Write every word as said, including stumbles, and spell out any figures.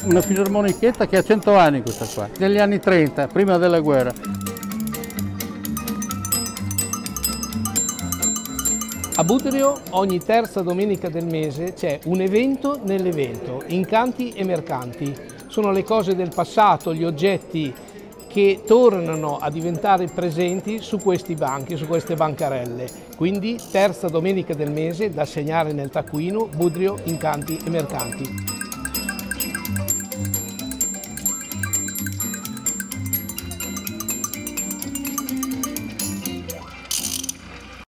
una filarmonichetta che ha cento anni questa qua, negli anni trenta, prima della guerra. A Budrio ogni terza domenica del mese c'è un evento nell'evento, incanti e mercanti. Sono le cose del passato, gli oggetti che tornano a diventare presenti su questi banchi, su queste bancarelle. Quindi terza domenica del mese da segnare nel taccuino Budrio, incanti e mercanti.